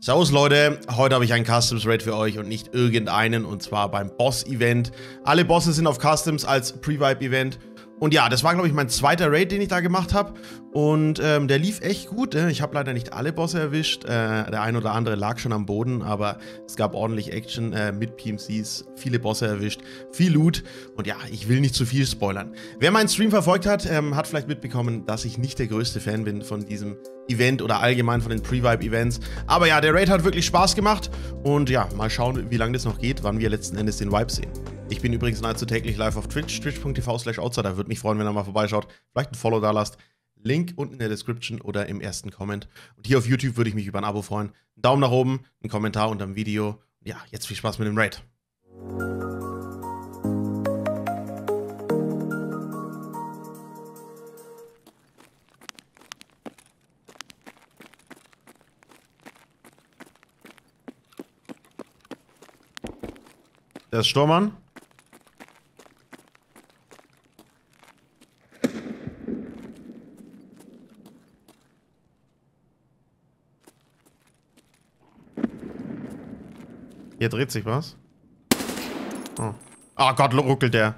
Servus Leute, heute habe ich einen Customs Raid für euch und nicht irgendeinen, und zwar beim Boss-Event. Alle Bosse sind auf Customs als Pre-Vibe-Event. Und ja, das war, glaube ich, mein zweiter Raid, den ich da gemacht habe. Und der lief echt gut. Ich habe leider nicht alle Bosse erwischt. Der ein oder andere lag schon am Boden, aber es gab ordentlich Action mit PMCs. Viele Bosse erwischt, viel Loot. Und ja, ich will nicht zu viel spoilern. Wer meinen Stream verfolgt hat, hat vielleicht mitbekommen, dass ich nicht der größte Fan bin von diesem Event oder allgemein von den Pre-Vibe-Events. Aber ja, der Raid hat wirklich Spaß gemacht. Und ja, mal schauen, wie lange das noch geht, wann wir letzten Endes den Vibe sehen. Ich bin übrigens nahezu täglich live auf Twitch, twitch.tv/outsider. Würde mich freuen, wenn ihr mal vorbeischaut. Vielleicht ein Follow da lasst. Link unten in der Description oder im ersten Comment. Und hier auf YouTube würde ich mich über ein Abo freuen. Einen Daumen nach oben, einen Kommentar unter dem Video. Ja, jetzt viel Spaß mit dem Raid. Der ist Sturmmann. Hier dreht sich was. Oh, oh Gott, ruckelt der.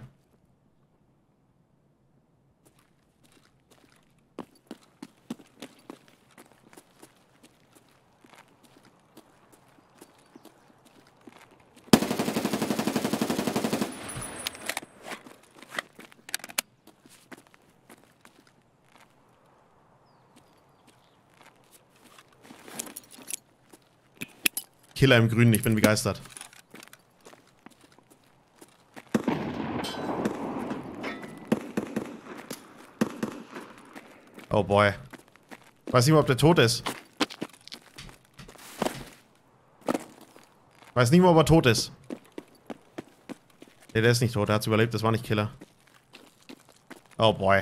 Killer im Grünen, ich bin begeistert. Oh boy. Weiß nicht mal, ob der tot ist. Weiß nicht mal, ob er tot ist. Ne, der ist nicht tot, der hat's überlebt, das war nicht Killer. Oh boy.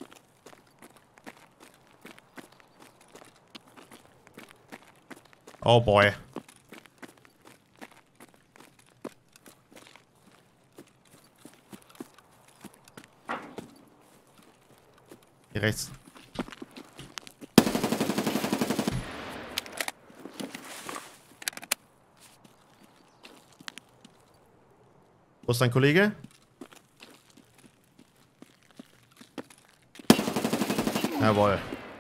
Oh boy. Hier rechts. Wo ist dein Kollege? Jawohl.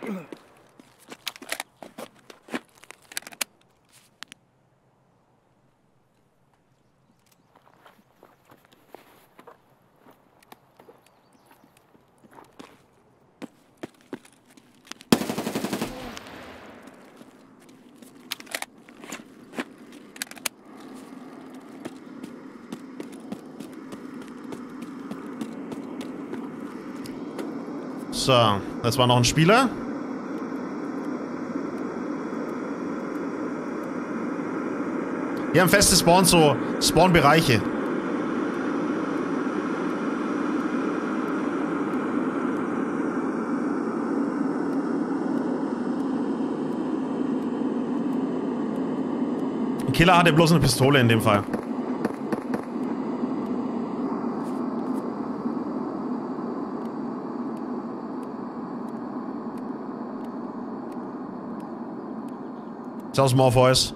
So, das war noch ein Spieler. Wir haben feste Spawns, so Spawn-Bereiche. Ein Killer hatte bloß eine Pistole in dem Fall. Aus Morpheus.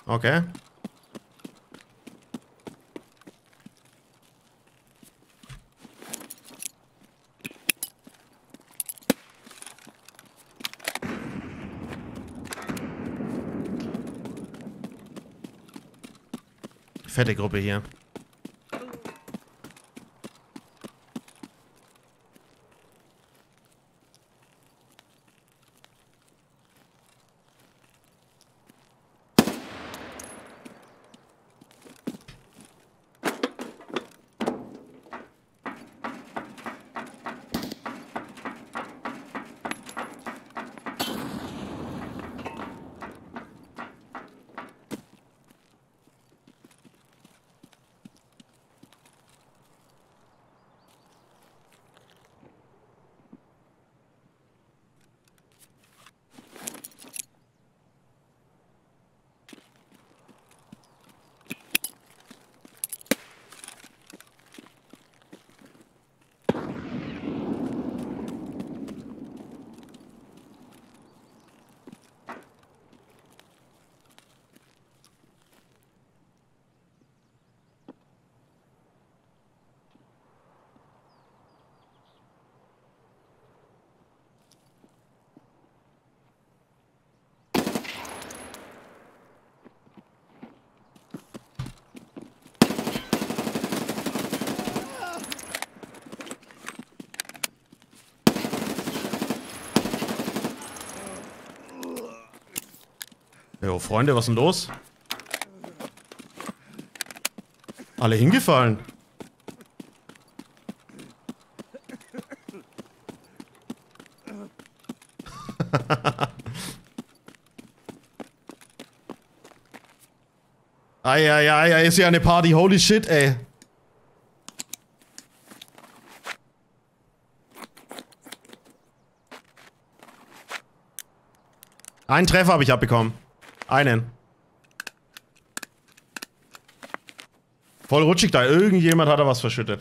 Okay. Fette Gruppe hier. Jo, Freunde, was ist denn los? Alle hingefallen. Eieiei, ist ja eine Party, holy shit, ey. Einen Treffer habe ich abbekommen. Einen. Voll rutschig da. Irgendjemand hat da was verschüttet.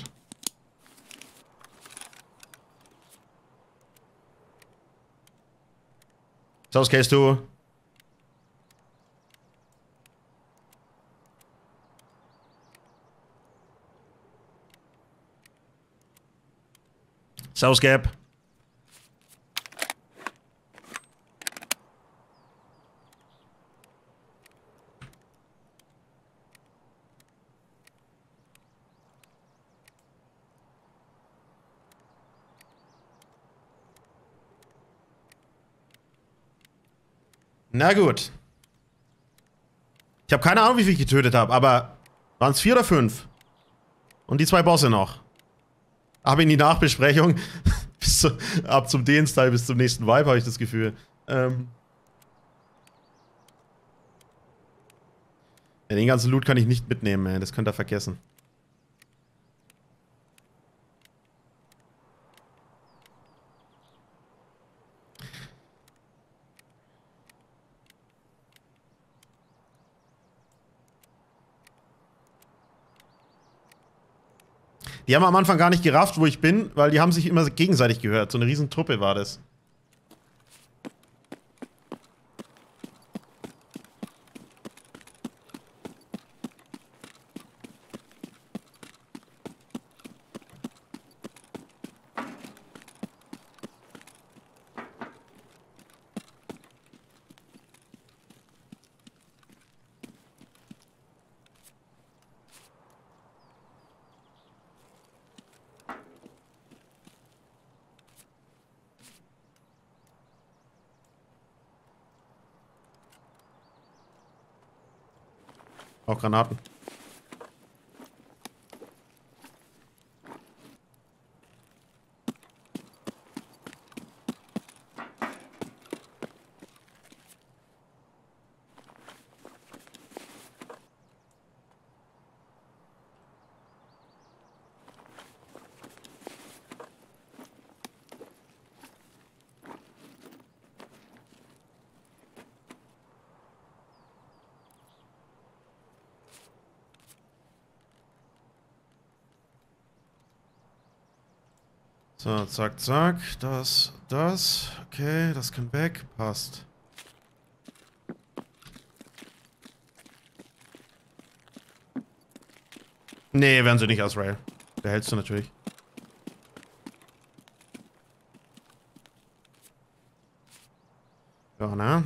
Servus, Case, du. Servus, Gap. Na gut. Ich habe keine Ahnung, wie viel ich getötet habe, aber waren es 4 oder 5? Und die 2 Bosse noch. Aber in die Nachbesprechung, ab zum D-Style bis zum nächsten Vibe, habe ich das Gefühl. Ja, den ganzen Loot kann ich nicht mitnehmen, ey. Das könnt ihr vergessen. Die haben am Anfang gar nicht gerafft, wo ich bin, weil die haben sich immer gegenseitig gehört. So eine riesen Truppe war das. Auch Granaten. So, zack, zack. Das. Okay, das kann weg. Passt. Nee, werden sie nicht aus Rail. Behältst du natürlich. Ja, ne?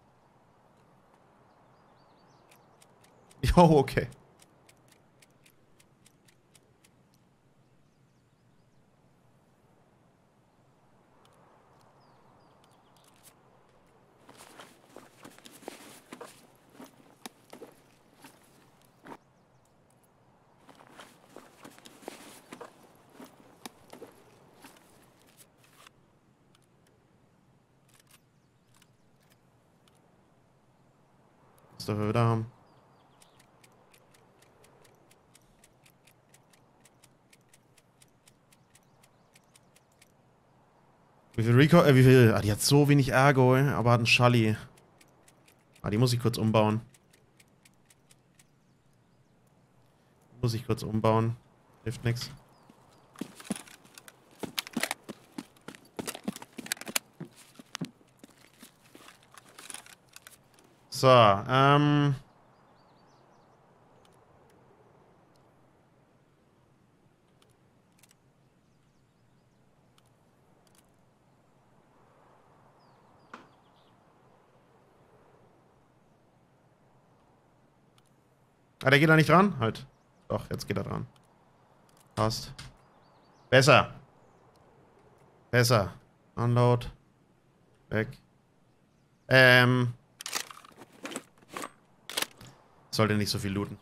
Jo, okay. Was dafür wieder haben. Wie viel Rico, wie viel? Ah, die hat so wenig Ergo, aber hat einen Schalli. Ah, die muss ich kurz umbauen. Muss ich kurz umbauen. Hilft nix. So, Ah, der geht da nicht dran? Halt. Doch, jetzt geht er dran. Passt. Besser. Besser. Unload. Weg. Sollte nicht so viel looten.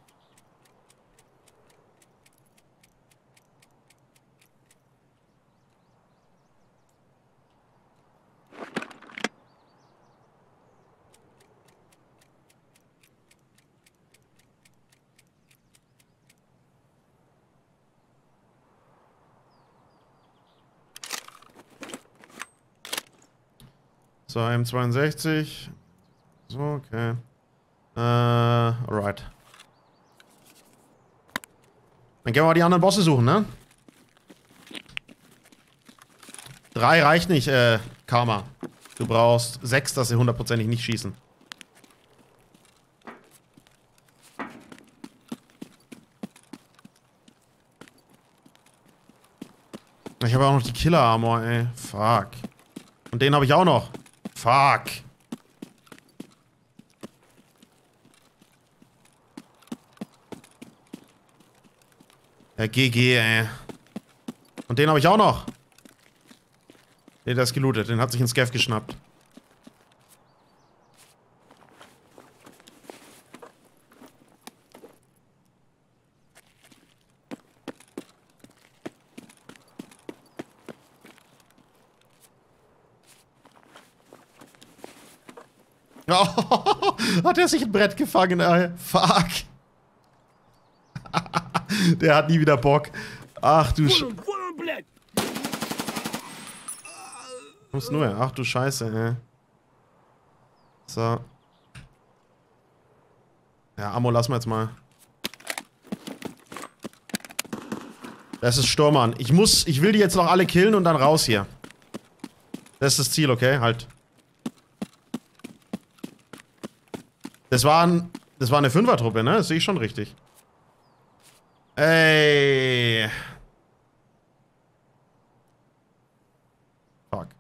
So, M62. So, okay. Alright. Dann gehen wir mal die anderen Bosse suchen, ne? 3 reicht nicht, Karma. Du brauchst 6, dass sie hundertprozentig nicht schießen. Ich habe auch noch die Killer-Armor, ey. Fuck. Und den habe ich auch noch. Fuck. Ja, GG, ey. Und den habe ich auch noch. Nee, der ist gelootet. Den hat sich ein Scav geschnappt. Oh, hat er sich ein Brett gefangen, ey. Fuck. Der hat nie wieder Bock. Ach du Muss nur, ach du Scheiße, ey. So. Ja, Ammo lassen wir jetzt mal. Das ist Sturmann. Ich will die jetzt noch alle killen und dann raus hier. Das ist das Ziel, okay? Halt. Das war eine Fünfer-Truppe, ne? Das sehe ich schon richtig. Ey. Fuck.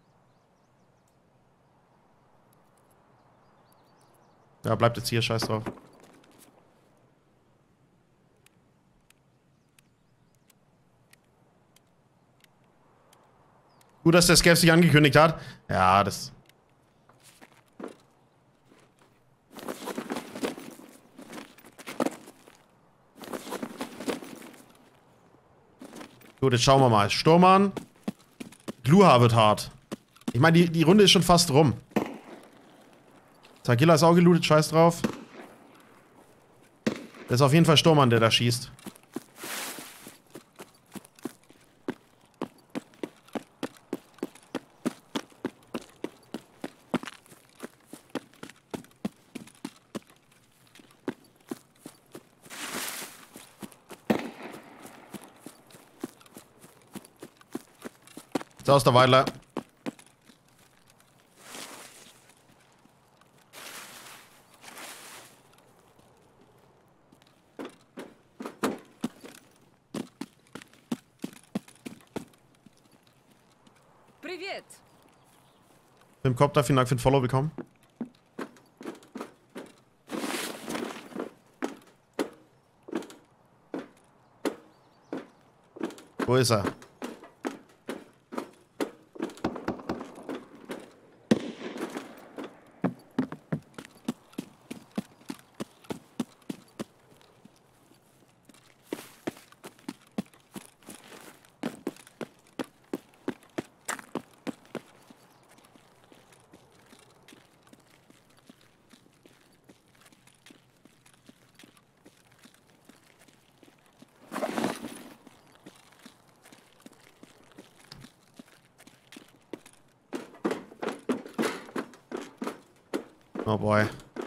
Ja, bleibt jetzt hier, scheiß drauf. Gut, dass der Scav sich angekündigt hat. Ja, das... Gut, jetzt schauen wir mal. Sturmann. Gluha wird hart. Ich meine, die Runde ist schon fast rum. Tagilla ist auch gelootet, scheiß drauf. Das ist auf jeden Fall Sturmann, der da schießt. So aus der Weidler. geht. Tim Kopter, vielen Dank für den Follow bekommen. Wo ist er? Oh boy.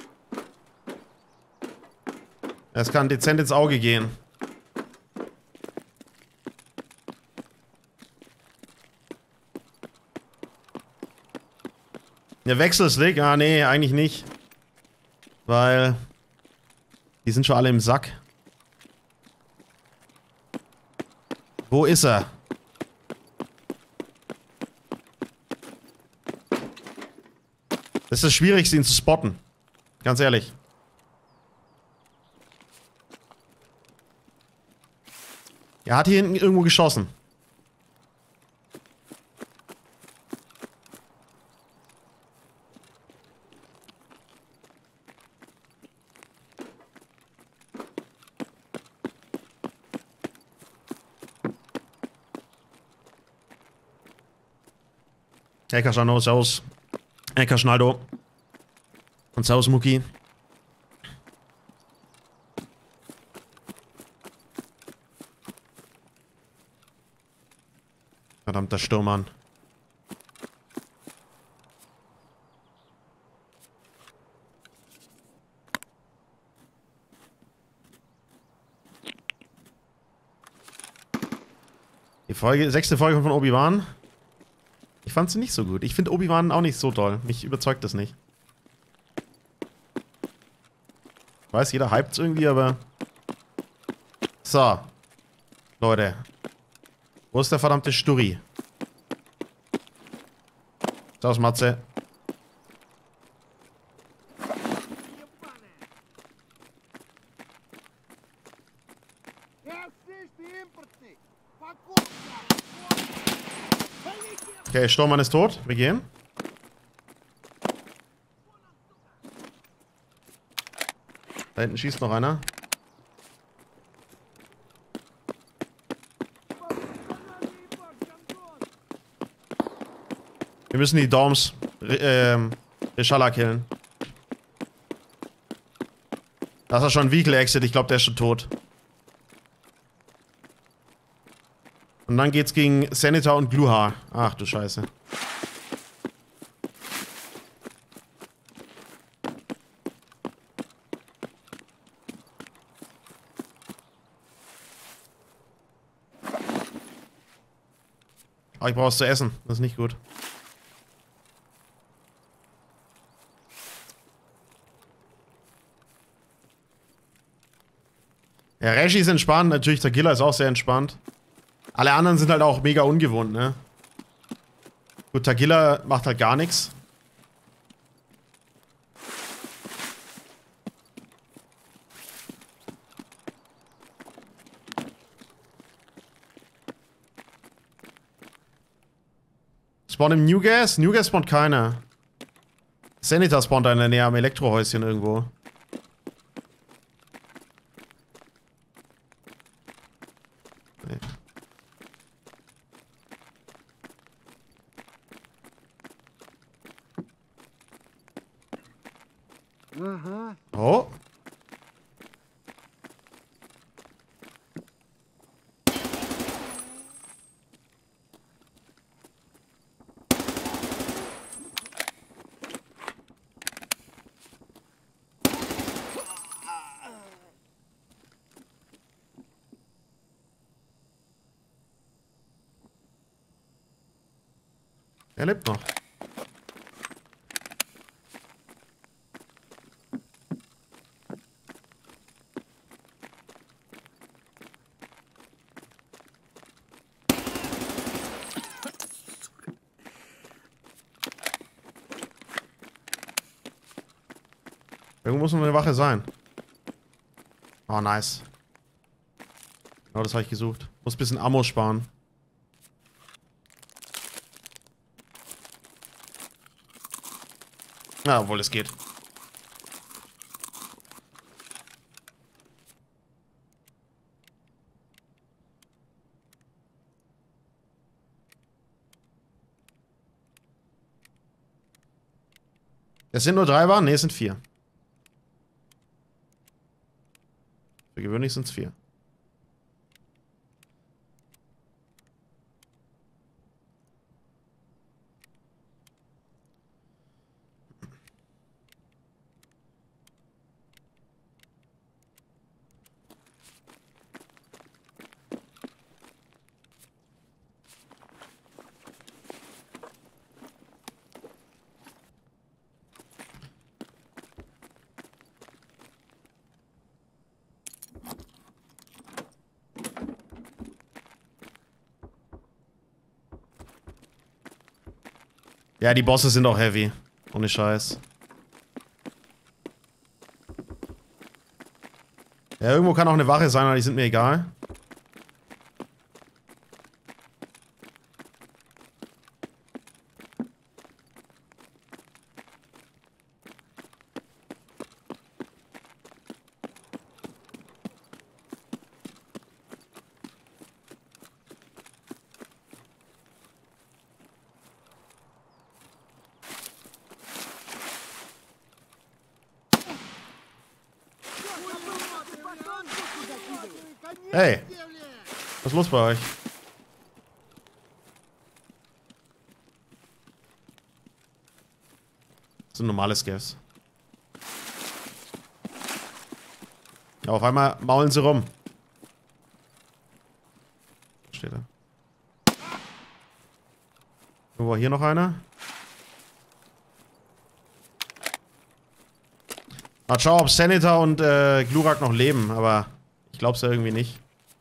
Es kann dezent ins Auge gehen. Der Wechselslick? Ah, nee, eigentlich nicht. Weil die sind schon alle im Sack. Wo ist er? Das ist das Schwierigste, ihn zu spotten. Ganz ehrlich. Er hat hier hinten irgendwo geschossen. Ecker Schnaldo, servus. Ecker Schnaldo. Und servus Mucki. Verdammter Sturmmann. Die Folge, 6. Folge von Obi-Wan. Ich fand sie nicht so gut. Ich finde Obi-Wan auch nicht so toll. Mich überzeugt das nicht. Ich weiß, jeder hypt irgendwie, aber... So. Leute. Wo ist der verdammte Sturri? Servus, Matze. Okay, Sturmmann ist tot. Wir gehen. Da hinten schießt noch einer. Wir müssen die Dorms Reshala killen. Das ist schon ein Vehicle-Exit. Ich glaube, der ist schon tot. Und dann geht's gegen Senator und Gluhar. Ach du Scheiße. Aber ich brauche was zu essen. Das ist nicht gut. Ja, Reggie ist entspannt. Natürlich, Tagilla ist auch sehr entspannt. Alle anderen sind halt auch mega ungewohnt, ne? Gut, Tagilla macht halt gar nichts. Spawn im New Gas? New Gas spawnt keiner. Senator spawnt da in der Nähe am Elektrohäuschen irgendwo. Nee. Oh. Er lebt noch. Irgendwo muss noch eine Wache sein. Oh, nice. Genau, das habe ich gesucht. Muss ein bisschen Ammo sparen. Ja, obwohl es geht. Es sind nur 3 Waren? Ne, es sind 4. Für gewöhnlich sind es 4. Ja, die Bosse sind auch heavy. Ohne Scheiß. Ja, irgendwo kann auch eine Wache sein, aber die sind mir egal. Hey, was ist los bei euch? Das sind normale Scavs. Ja, auf einmal maulen sie rum. Steht da. Wo war hier noch einer? Mal schauen, ob Senator und Glurak noch leben, aber ich glaub's ja irgendwie nicht.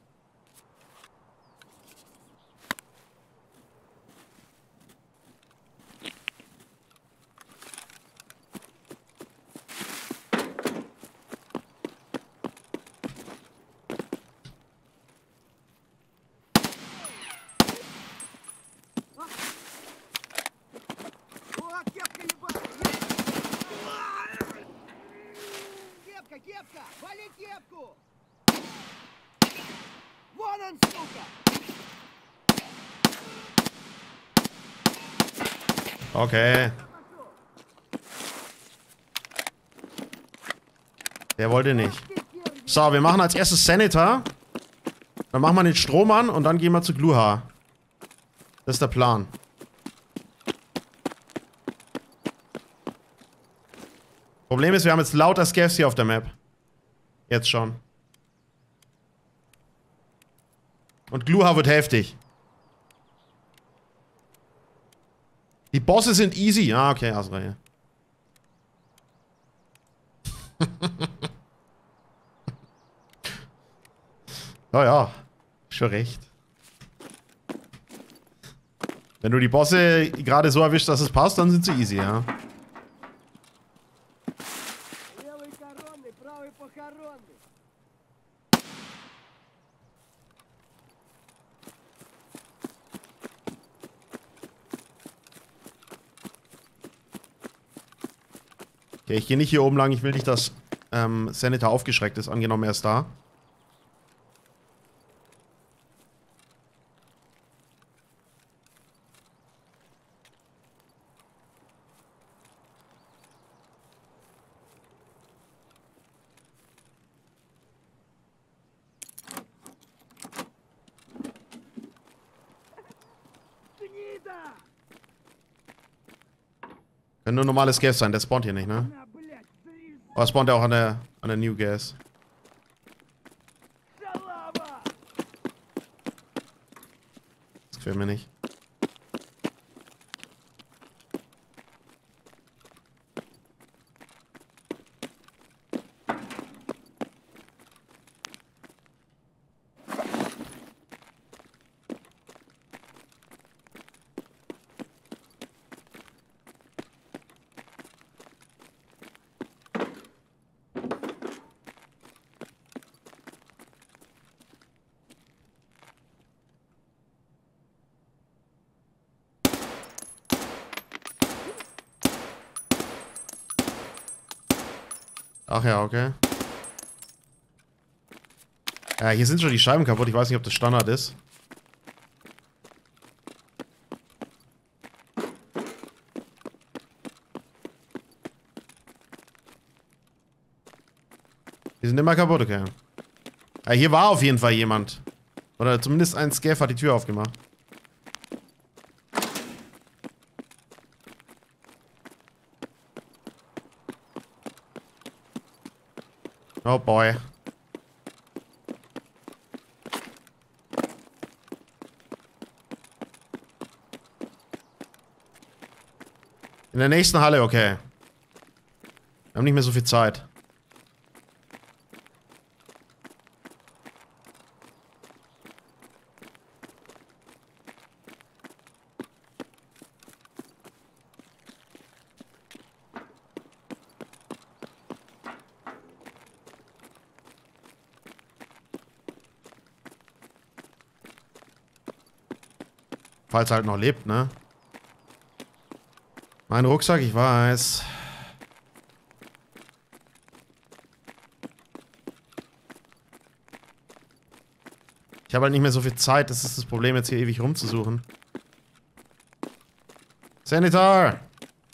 Кепка! Вали кепку! Вон он, сука! Okay. Der wollte nicht. So, wir machen als erstes Senator. Dann machen wir den Strom an und dann gehen wir zu Gluha. Das ist der Plan. Problem ist, wir haben jetzt lauter Scavs hier auf der Map. Jetzt schon. Und Gluha wird heftig. Die Bosse sind easy. Ah, okay, hast recht. Ja, ja. Schon recht. Wenn du die Bosse gerade so erwischst, dass es passt, dann sind sie easy, ja. Okay, ich gehe nicht hier oben lang. Ich will nicht, dass Senator aufgeschreckt ist. Angenommen, er ist da. Können nur normales Gas sein. Der spawnt hier nicht, ne? Oder spawnt er auch an der New Gas? Das gefällt mir nicht. Ach ja, okay. Ja, hier sind schon die Scheiben kaputt. Ich weiß nicht, ob das Standard ist. Die sind immer kaputt, okay. Ja, hier war auf jeden Fall jemand. Oder zumindest ein Scav hat die Tür aufgemacht. Oh boy. In der nächsten Halle, okay. Wir haben nicht mehr so viel Zeit. Falls er halt noch lebt, ne? Mein Rucksack, ich weiß. Ich habe halt nicht mehr so viel Zeit. Das ist das Problem, jetzt hier ewig rumzusuchen. Senator!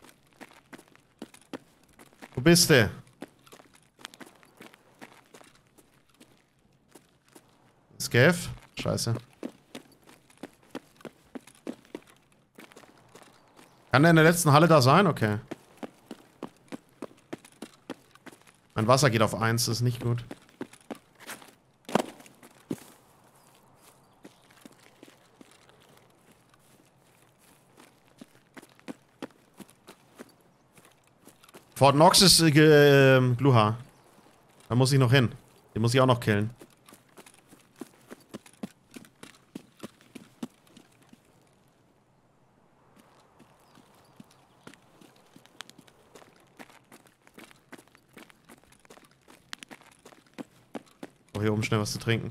Wo bist du? Scav? Scheiße. Kann der in der letzten Halle da sein? Okay. Mein Wasser geht auf 1, das ist nicht gut. Fort Knox ist Gluha. Da muss ich noch hin. Den muss ich auch noch killen. Oh, hier oben schnell was zu trinken.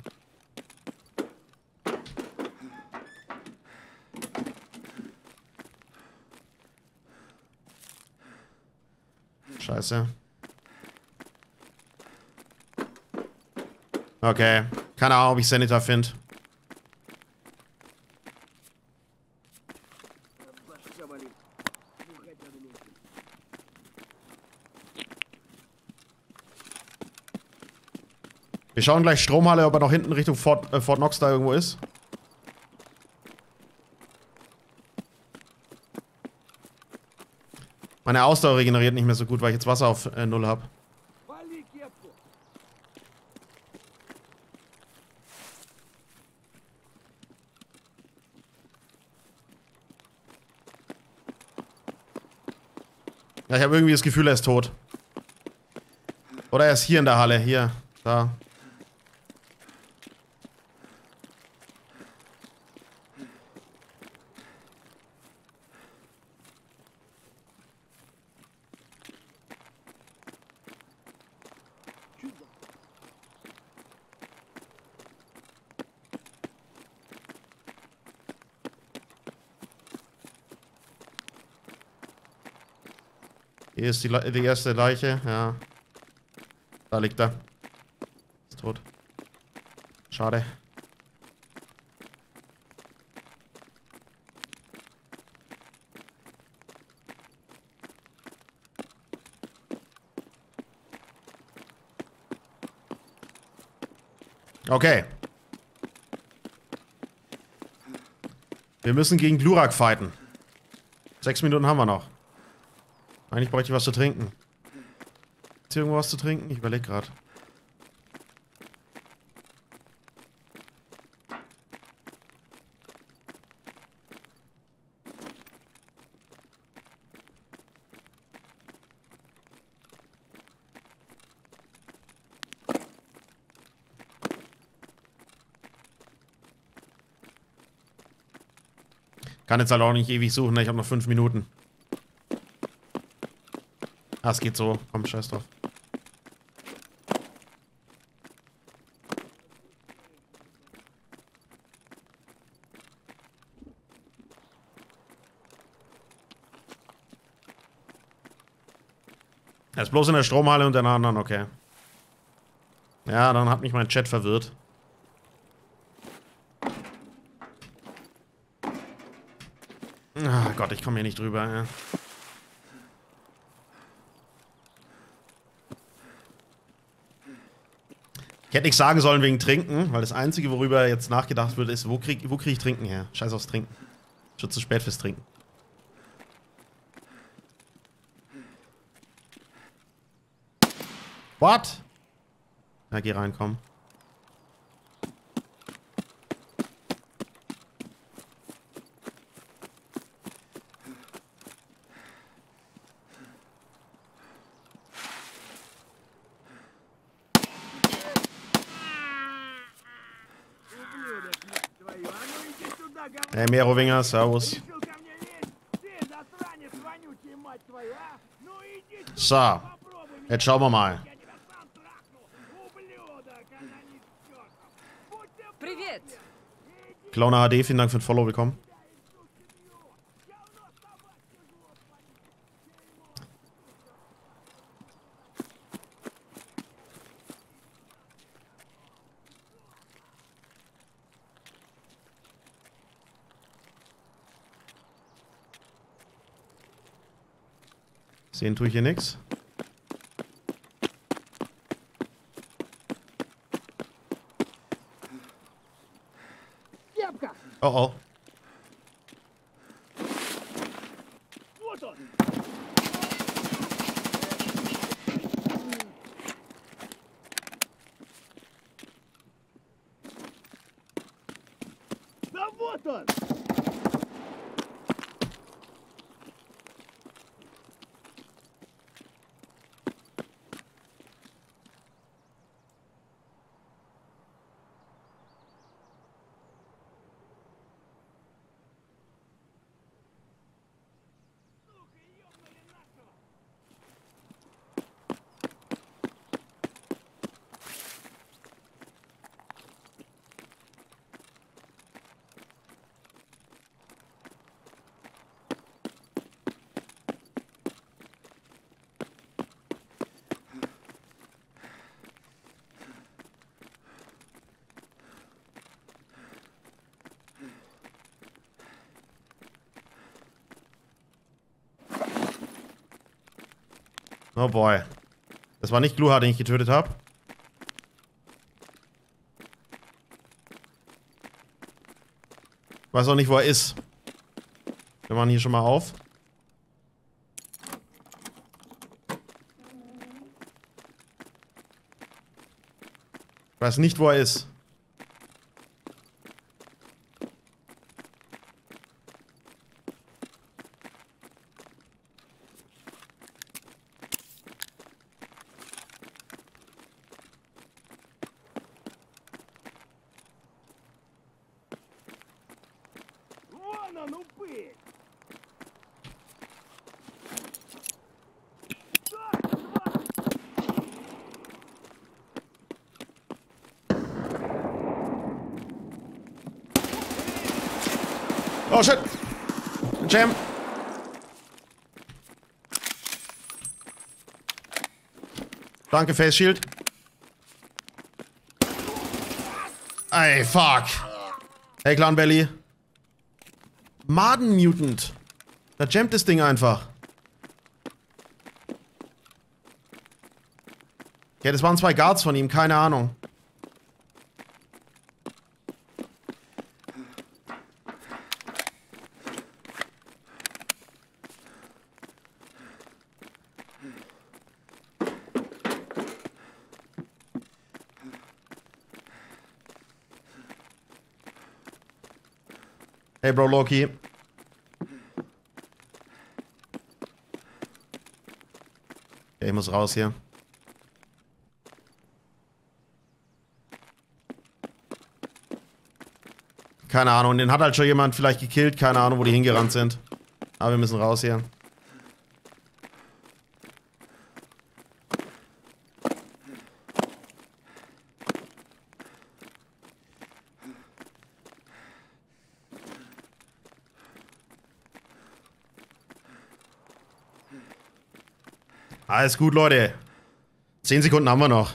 Scheiße. Okay. Keine Ahnung, ob ich Senator finde. Wir schauen gleich Stromhalle, ob er noch hinten Richtung Fort Knox da irgendwo ist. Meine Ausdauer regeneriert nicht mehr so gut, weil ich jetzt Wasser auf 0 habe. Ja, ich habe irgendwie das Gefühl, er ist tot. Oder er ist hier in der Halle. Hier. Da. Hier ist die erste Leiche, ja. Da liegt er. Ist tot. Schade. Okay. Wir müssen gegen Glurak fighten. 6 Minuten haben wir noch. Eigentlich bräuchte ich was zu trinken. Ist hier irgendwo was zu trinken? Ich überlege gerade. Kann jetzt halt auch nicht ewig suchen, ne? Ich habe noch 5 Minuten. Ah, es geht so. Komm, scheiß drauf. Er ist bloß in der Stromhalle und der anderen, okay. Ja, dann hat mich mein Chat verwirrt. Ah Gott, ich komme hier nicht drüber, ja. Ich hätte nichts sagen sollen wegen Trinken, weil das Einzige, worüber jetzt nachgedacht wird, ist, wo krieg ich Trinken her? Scheiß aufs Trinken. Schon zu spät fürs Trinken. What? Na, geh rein, komm. Hey, Merowinger, servus. So, jetzt schauen wir mal. Привет! Clowner HD, vielen Dank für den Follow, willkommen. Sehen tue ich hier nichts. Кепка! Oh oh. Вот он! Да вот он! Oh boy. Das war nicht Gluha, den ich getötet habe. Weiß auch nicht, wo er ist. Wir machen hier schon mal auf. Ich weiß nicht, wo er ist. Вон он, упырь! Oh shit! Jam! Danke, Face Shield. Ey, fuck. Hey, Clan Belly. Maden Mutant. Da jammt das Ding einfach. Ja, das waren 2 Guards von ihm, keine Ahnung. Hey, Bro, Loki. Okay, ich muss raus hier. Keine Ahnung, den hat halt schon jemand vielleicht gekillt. Keine Ahnung, wo die hingerannt sind. Aber wir müssen raus hier. Alles gut, Leute. 10 Sekunden haben wir noch.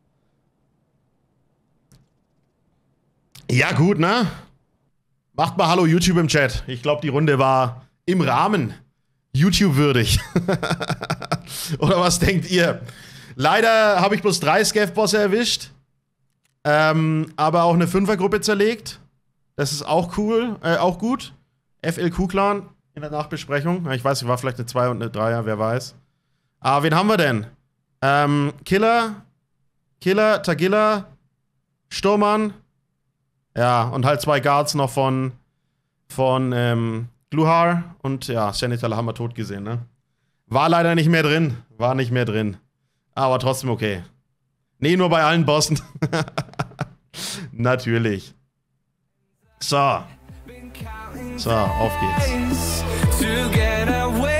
Ja, gut, ne? Macht mal Hallo YouTube im Chat. Ich glaube, die Runde war im Rahmen YouTube-würdig. Oder was denkt ihr? Leider habe ich bloß 3 Scav-Bosse erwischt. Aber auch eine 5er-Gruppe zerlegt. Das ist auch cool, auch gut. FLQ-Clan in der Nachbesprechung. Ich weiß, ich war vielleicht eine 2 und eine 3er, wer weiß. Aber wen haben wir denn? Killer, Tagilla, Sturmmann. Ja, und halt 2 Guards noch von Gluhar. Und ja, Senetal haben wir tot gesehen, ne? War leider nicht mehr drin. War nicht mehr drin. Aber trotzdem okay. Nee, nur bei allen Bossen. Natürlich. So. So, auf geht's.